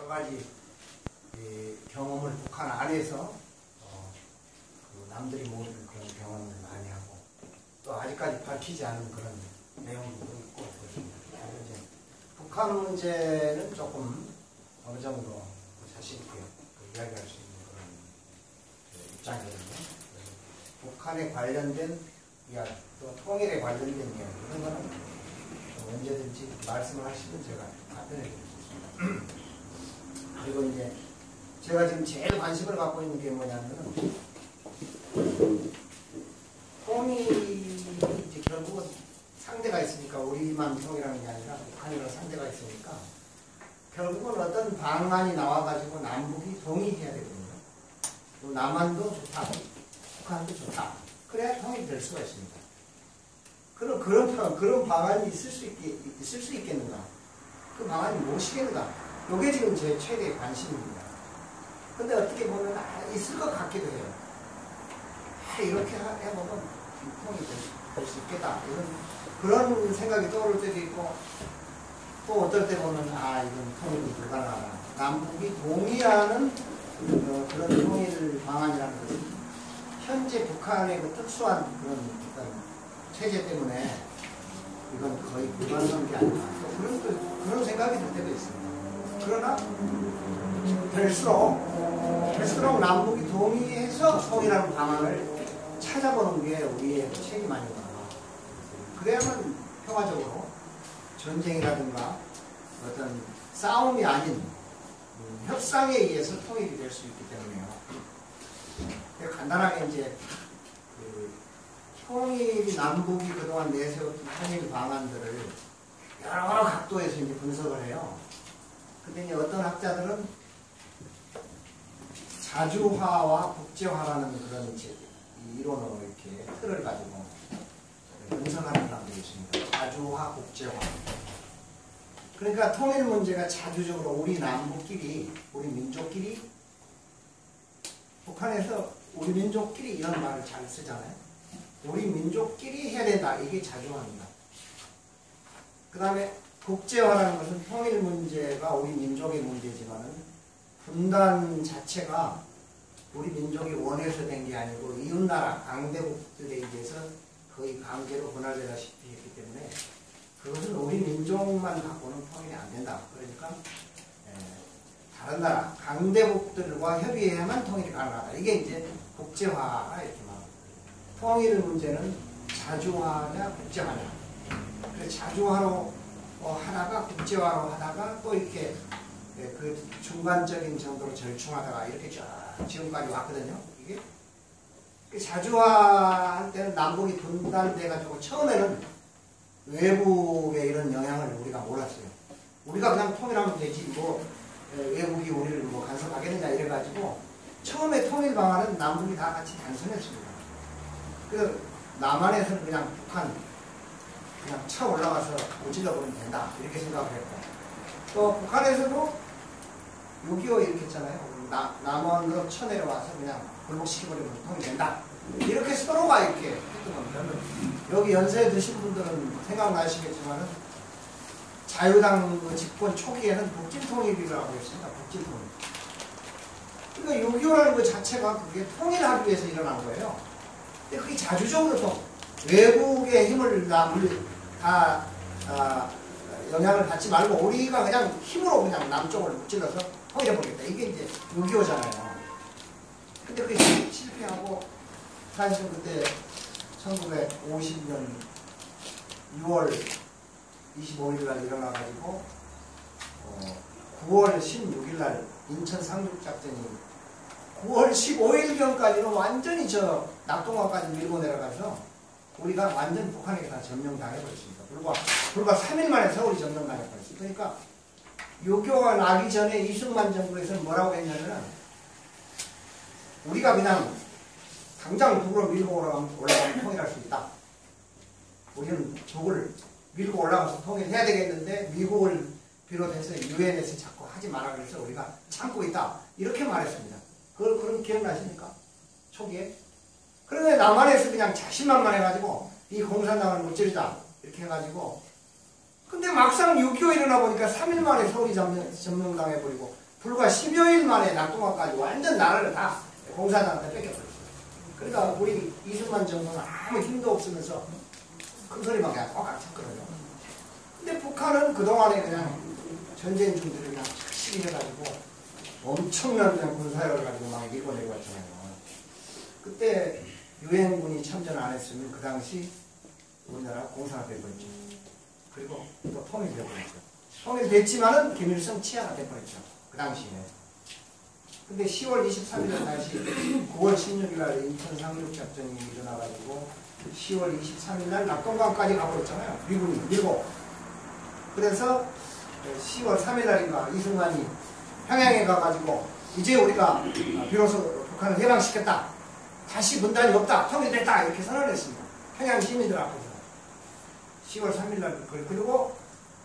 여러 가지 경험을 북한 안에서 그 남들이 모르는 그런 경험을 많이 하고 또 아직까지 밝히지 않은 그런 내용도 있고 그렇습니다. 이제 북한 문제는 조금 어느 정도 자신 있게 이야기할 수 있는 그런 입장이거든요. 북한에 관련된 이야기, 또 통일에 관련된 이야기 이런 거는 언제든지 말씀을 하시면 제가 답변해 드릴 수 있습니다. 그리고 이제 제가 지금 제일 관심을 갖고 있는 게 뭐냐면은 통일이 이제 결국은 상대가 있으니까 우리만 통일하는 게 아니라 북한이랑 상대가 있으니까 결국은 어떤 방안이 나와가지고 남북이 동의해야 되거든요. 또 남한도 좋다, 북한도 좋다. 그래야 통일이 될 수가 있습니다. 그런 방안이 있을 수 있겠는가? 그 방안이 무엇이겠는가? 이게 지금 제 최대의 관심입니다. 근데 어떻게 보면 있을 것 같기도 해요. 이렇게 해보면 통일이 될 수 있겠다. 그런 생각이 떠오를 때도 있고 또 어떨 때 보면 이건 통일이 불가능하다. 남북이 동의하는 그런 통일 방안이라는 것은 현재 북한의 그 특수한 그런 체제 때문에 이건 거의 불가능한 게 아닌가. 그런 생각이 들 때도 있습니다. 그러나 될수록 남북이 동의해서 통일하는 방안을 찾아보는 게 우리의 책임 아닌가. 그래야만 평화적으로 전쟁이라든가 어떤 싸움이 아닌 협상에 의해서 통일이 될 수 있기 때문에요. 간단하게 이제 통일이 남북이 그동안 내세웠던 통일 방안들을 여러 각도에서 이제 분석을 해요. 근데 이제 어떤 학자들은 자주화와 국제화라는 그런 이제 이론으로 이렇게 틀을 가지고 분석하는 사람들이 있습니다. 자주화, 국제화. 그러니까 통일 문제가 자주적으로 우리 남북끼리, 우리 민족끼리, 북한에서 우리 민족끼리 이런 말을 잘 쓰잖아요. 우리 민족끼리 해야 된다. 이게 자주화입니다. 그 다음에 국제화라는 것은 통일 문제가 우리 민족의 문제지만은 분단 자체가 우리 민족이 원해서 된 게 아니고 이웃나라 강대국들에 의해서 거의 강제로 분할되다시피 했기 때문에 그것은 우리 민족만 갖고는 통일이 안 된다. 그러니까 다른 나라 강대국들과 협의해야만 통일이 가능하다. 이게 이제 국제화가 이렇게 말합니다. 통일 문제는 자주화냐 국제화냐. 그래서 자주화로 하다가 국제화로 하다가 또 이렇게 그 중간적인 정도로 절충하다가 이렇게 쭉 지금까지 왔거든요. 이게 자주화할 때는 남북이 분단돼가지고 처음에는 외국의 이런 영향을 우리가 몰랐어요. 우리가 그냥 통일하면 되지 뭐 외국이 우리를 뭐 간섭하겠느냐 이래가지고 처음에 통일 방안은 남북이 다 같이 단순했습니다. 그 남한에서는 그냥 북한 그냥 차 올라가서 무찔러버리면 된다 이렇게 생각을 했고 또 북한에서도 6.25 이렇게 했잖아요. 남한으로 쳐내려와서 그냥 굴복시켜버리면 통일이 된다. 이렇게 서로가 이렇게 했던 겁니다. 여기 연세에 드신 분들은 생각나시겠지만은 자유당 집권 초기에는 북진통일이라고 했습니다. 북진통일. 그러니까 6.25라는 것 자체가 그게 통일하기 위해서 일어난 거예요. 근데 그게 자주적으로 또 외국의 힘을 다 영향을 받지 말고 우리가 그냥 힘으로 그냥 남쪽을 무찔러서 통일해버리겠다. 이게 이제 6.25잖아요. 근데 그게 실패하고 사실은 그때 1950년 6월 25일 날 일어나가지고 9월 16일 날 인천 상륙작전이 9월 15일경까지는 완전히 저 낙동강까지 밀고 내려가서 우리가 완전 북한에게 다 점령당해버렸습니다. 불과 3일 만에 서울이 점령당해버렸습니다. 그러니까 6.25가 나기 전에 이승만 정부에서는 뭐라고 했냐면 우리가 그냥 당장 북으로 밀고 올라가면 통일할 수 있다. 우리는 북을 밀고 올라가서 통일해야 되겠는데 미국을 비롯해서 유엔에서 자꾸 하지 마라 그래서 우리가 참고 있다. 이렇게 말했습니다. 그런 기억나십니까? 초기에? 그런데 남한에서 그냥 자신만만해가지고 이 공산당을 무찌르자 이렇게 해가지고 근데 막상 6.25 일어나 보니까 3일 만에 서울이 점령당해버리고 불과 10여일 만에 낙동강까지 완전 나라를 다 공산당한테 뺏겨버렸어요. 그러니까 우리 이승만 정부는 아무 힘도 없으면서 큰 소리만 그냥 꽉꽉 찼거든요. 근데 북한은 그동안에 그냥 전쟁 준비를 그냥 착실히 해가지고 엄청난 그냥 군사력을 가지고 막 밀고 내려왔잖아요. 그때 유엔군이 참전 안 했으면 그 당시 우리나라 공산화 돼버렸죠. 그리고 또 통일돼버렸죠. 통일됐지만은 김일성 치하가 돼버렸죠. 그 당시에. 근데 10월 23일 다시 9월 16일 날 인천 상륙작전이 일어나가지고 10월 23일 날 낙동강까지 가버렸잖아요. 미군이 밀고. 그래서 10월 3일 날인가 이승만이 평양에 가가지고 이제 우리가 비로소 북한을 해방시켰다. 다시 분단이 없다. 통일됐다. 이렇게 선언을 했습니다. 평양 시민들 앞에서. 10월 3일 날 그리고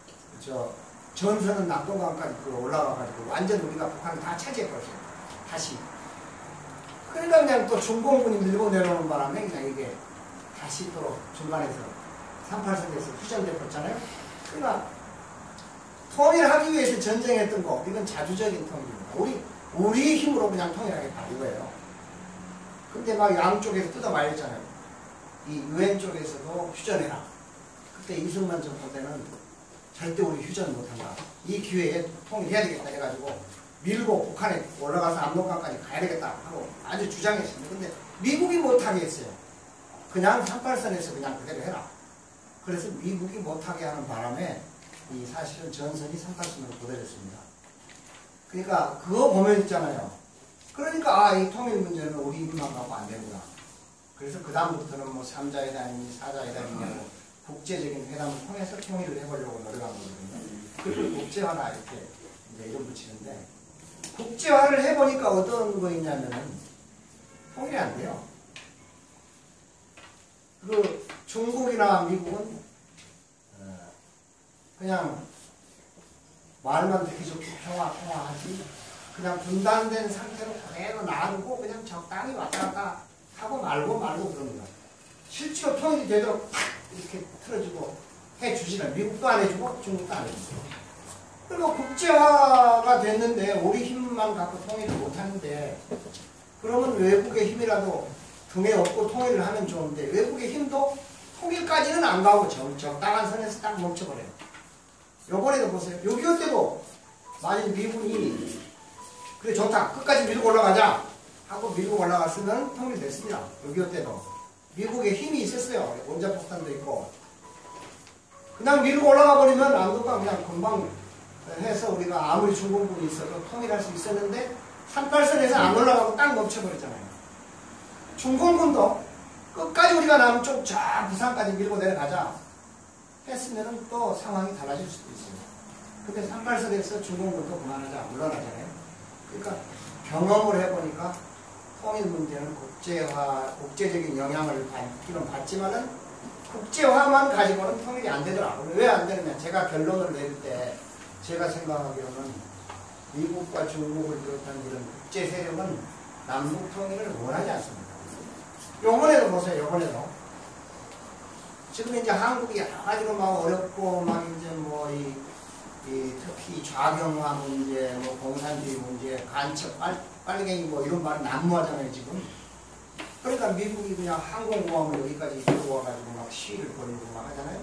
전선은 낙동강까지 올라가가지고 완전 우리가 북한을 다 차지해버렸어요. 다시. 그러니까 그냥 또 중공군이 밀고 내려오는 바람에 그냥 이게 다시 또 중간에서 38선에서 휴전돼버렸잖아요. 그러니까 통일하기 위해서 전쟁했던 거 이건 자주적인 통일입니다. 우리 힘으로 그냥 통일하겠다 이거예요. 근데 막 양쪽에서 뜯어 말렸잖아요. 이 유엔 쪽에서도 휴전해라. 그때 이승만 정부 때는 절대 우리 휴전 못한다. 이 기회에 통일해야 되겠다 해가지고 밀고 북한에 올라가서 압록강까지 가야 되겠다 하고 아주 주장했습니다. 근데 미국이 못하게 했어요. 그냥 38선에서 그냥 그대로 해라. 그래서 미국이 못하게 하는 바람에 이 사실은 전선이 38선으로 굳어졌습니다. 그러니까 그거 보면 있잖아요. 그러니까 이 통일 문제는 우리 힘만 갖고 안 되구나. 그래서 그 다음부터는 뭐 3자회담이니 4자회담이냐고 국제적인 회담을 통해서 통일을 해보려고 노력한 거거든요. 그리고 국제화나 이렇게 이제 이름 붙이는데 국제화를 해보니까 어떤 거 있냐면은 통일이 안 돼요. 그 중국이나 미국은 그냥 말만 계속 평화하지 그냥 분단된 상태로 그대로 놔두고 그냥 적당히 왔다 갔다 하고 말고 그럽니다. 실제로 통일이 되도록 탁 이렇게 틀어주고 해주지는 미국도 안 해주고 중국도 안 해주고. 그리고 국제화가 됐는데 우리 힘만 갖고 통일을 못하는데 그러면 외국의 힘이라도 등에 업고 통일을 하면 좋은데 외국의 힘도 통일까지는 안 가고 적당한 선에서 딱 멈춰버려요. 요번에도 보세요. 6.25 때도 만약 미군이 그래 좋다 끝까지 밀고 올라가자 하고 밀고 올라갔으면 통일됐습니다. 6.25 때도 미국의 힘이 있었어요. 원자폭탄도 있고 그냥 밀고 올라가 버리면 남북과 그냥 금방 해서 우리가 아무리 중공군이 있어도 통일할 수 있었는데 38선에서 안 올라가고 딱 멈춰버렸잖아요. 중공군도 끝까지 우리가 남쪽 저 부산까지 밀고 내려가자 했으면 또 상황이 달라질 수도 있어요. 근데 38선에서 중공군도 그만하자 물러나잖아요. 그러니까 경험을 해보니까 통일 문제는 국제적인 영향을 받기는 받지만은 국제화만 가지고는 통일이 안 되더라고요. 왜 안 되느냐? 제가 결론을 내릴 때 제가 생각하기로는 미국과 중국을 비롯한 이런 국제 세력은 남북 통일을 원하지 않습니다. 요번에도 보세요. 요번에도 지금 이제 한국이 여러 가지로 막 어렵고 막 이제 뭐 특히 좌경화 문제, 뭐 공산주의 문제, 간첩, 빨갱이 뭐 이런 말이 난무하잖아요 지금. 그러니까 미국이 그냥 항공모함을 여기까지 들고 와가지고 막 시위를 벌이고 막 하잖아요.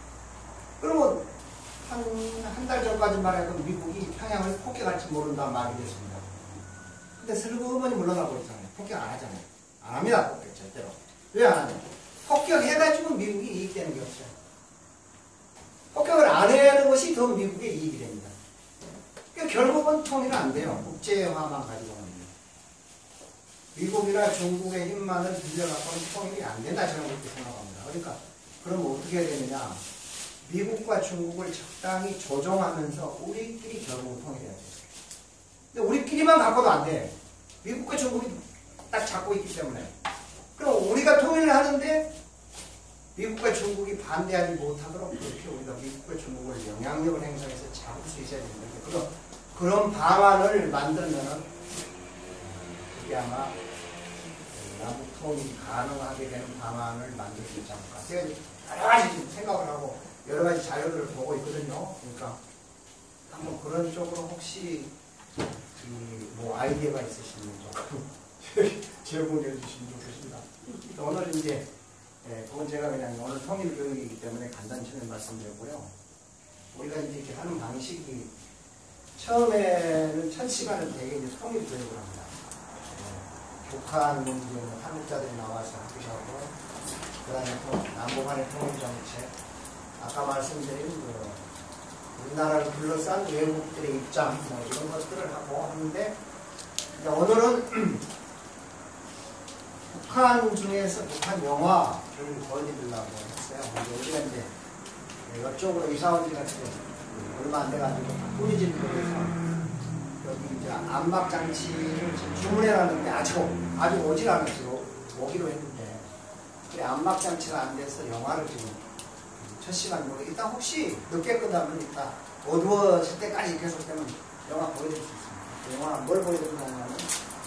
그러면 한 달 전까지만 해도 미국이 평양을 폭격할지 모른다 말이 됐습니다. 근데 슬그머니 물러나고 있잖아요. 폭격 안 하잖아요. 안 합니다. 폭격 절대로. 왜 안 하냐? 폭격해가지고 미국이 이익되는 게 없어요. 폭격을 안 해야 하는 것이 더 미국의 이익이 됩니다. 그러니까 결국은 통일은 안 돼요. 국제화만 가지고는. 미국이나 중국의 힘만을 빌려갖고는 통일이 안 된다 저는 그렇게 생각합니다. 그러니까 그럼 어떻게 해야 되느냐? 미국과 중국을 적당히 조정하면서 우리끼리 결국은 통일해야 돼요. 근데 우리끼리만 갖고도 안 돼. 미국과 중국이 딱 잡고 있기 때문에. 그럼 우리가 통일을 하는데 미국과 중국이 반대하지 못하도록 그렇게 우리가 미국과 중국을 영향력을 행사해서 잡을 수 있어야 됩니다. 그런 방안을 만들면은 그게 아마 남북 통일이 가능하게 되는 방안을 만들 수 있지 않을까. 제가 여러 가지 지금 생각을 하고 여러 가지 자료들을 보고 있거든요. 그러니까 한번 그런 쪽으로 혹시 뭐 아이디어가 있으시면 좀 제공해 주시면 좋겠습니다. 오늘 이제 그건 제가 그냥 오늘 통일교육이기 때문에 간단히 말씀드렸고요. 우리가 이제 이렇게 하는 방식이 처음에는 첫 시간은 되게 이제 통일교육을 합니다. 북한 문제는 한국자들이 나와서 학교하고, 그 다음에 또 남북한의 통일정책, 아까 말씀드린 우리나라를 둘러싼 외국들의 입장, 뭐 이런 것들을 하고 하는데, 이제 오늘은 북한 중에서 북한 영화를 보여드리려고 했어요. 근데 우리가 이제 이쪽으로 이사 온 지가 얼마 안 돼가지고 우리 집에 해서 여기 이제 안막장치를 지금 주문해놨는데 아직 오질 않았어요. 오기로 했는데 그래 안막장치가 안 돼서 영화를 지금 첫 시간 보고 일단 혹시 늦게 끝나면 일단 어두워질 때까지 계속되면 영화 보여드릴 수 있습니다. 영화 뭘 보여드리냐면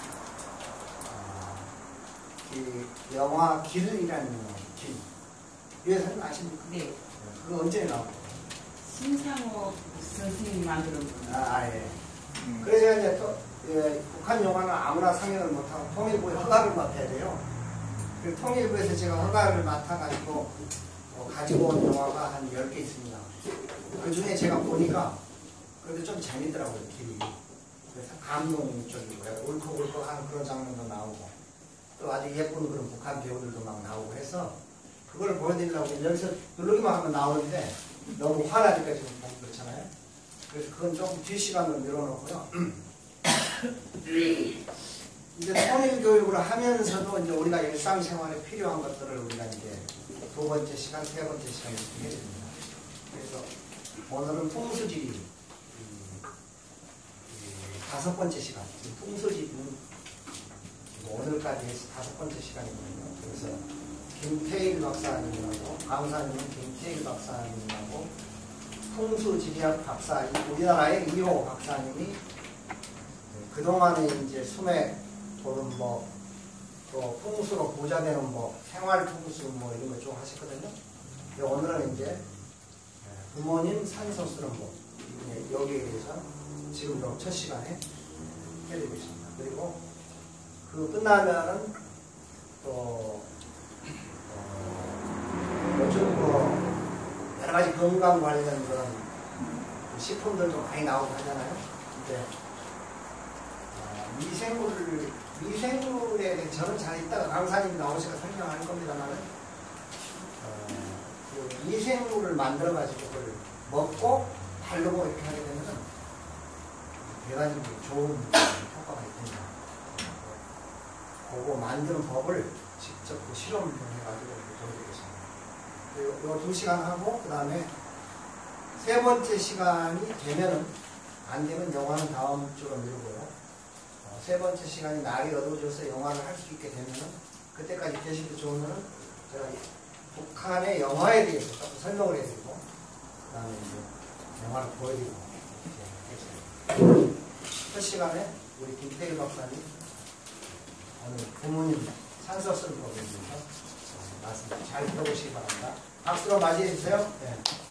영화 길이라는 길. 유해사님 아십니까? 네. 그거 언제 나왔고? 신상호 선생님이 만드는 거. 예. 그래서 이제 또, 북한 영화는 아무나 상영을 못하고 통일부에 허가를 맡아야 돼요. 그래서 통일부에서 제가 허가를 맡아가지고 가지고 온 영화가 한 10개 있습니다. 그 중에 제가 보니까 그래도 좀 재밌더라고요, 길이. 그래서 감동 쪽이고요. 울컥울컥하는 그런 장면도 나오고 또 아주 예쁜 그런 북한 배우들도 막 나오고 해서 그걸 보여드리려고 여기서 누르기만 하면 나오는데 너무 화나니까 지금 보기 그렇잖아요. 그래서 그건 조금 뒷시간으로 밀어놓고요. 이제 통일교육을 하면서도 이제 우리가 일상생활에 필요한 것들을 우리가 이제 두 번째 시간, 세 번째 시간 이렇게 해야 됩니다. 그래서 오늘은 풍수지리 다섯 번째 시간, 풍수지리는 오늘까지 해서 다섯 번째 시간이거든요. 그래서 김태일 박사님하고 강사님은 김태일 박사님하고 풍수지리학 박사, 우리나라의 2호 박사님이 그동안에 이제 수맥 또는 또 풍수로 부자되는 생활 풍수 이런 거 좀 하셨거든요. 근데 오늘은 이제 부모님 산소 쓰는 법 여기에 대해서 지금도 첫 시간에 해드리고 있습니다. 그리고 그 끝나면은 또 요즘 여러 가지 건강 관련 그런 식품들도 많이 나오고 하잖아요. 근데 미생물에 대해 저는 잘 이따가 강사님이 나오셔서 설명할 겁니다만 그 미생물을 만들어 가지고 그걸 먹고 바르고 이렇게 하게 되면 대단히 좋은 효과가 있습니다. 그거 만드는 법을 직접 실험을 해가지고 보여드리겠습니다. 요 2시간 하고 그 다음에 세 번째 시간이 되면은 안 되면 영화는 다음 주로 미루고요. 세 번째 시간이 날이 어두워져서 영화를 할 수 있게 되면은 그때까지 계시도 좋으면은 제가 북한의 영화에 대해서 조금 설명을 해드리고 그 다음에 이제 영화를 보여드리고 첫 시간에 우리 김태일 박사님 오늘 부모님 산소 쓰는 법에 대해서 말씀 잘 들어보시기 바랍니다. 박수로 맞이해 주세요. 네.